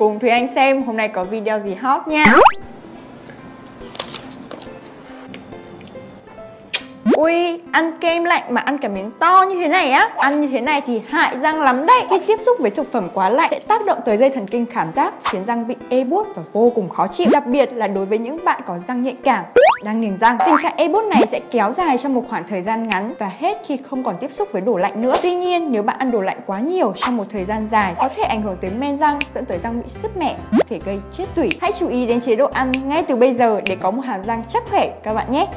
Cùng Thùy Anh xem hôm nay có video gì hot nha. Ui, ăn kem lạnh mà ăn cả miếng to như thế này á. Ăn như thế này thì hại răng lắm đấy. Khi tiếp xúc với thực phẩm quá lạnh sẽ tác động tới dây thần kinh cảm giác, khiến răng bị ê buốt và vô cùng khó chịu. Đặc biệt là đối với những bạn có răng nhạy cảm, đang niềng răng. Tình trạng ê buốt này sẽ kéo dài trong một khoảng thời gian ngắn và hết khi không còn tiếp xúc với đồ lạnh nữa. Tuy nhiên, nếu bạn ăn đồ lạnh quá nhiều trong một thời gian dài, có thể ảnh hưởng tới men răng, dẫn tới răng bị sứt mẻ, có thể gây chết tủy. Hãy chú ý đến chế độ ăn ngay từ bây giờ để có một hàm răng chắc khỏe các bạn nhé.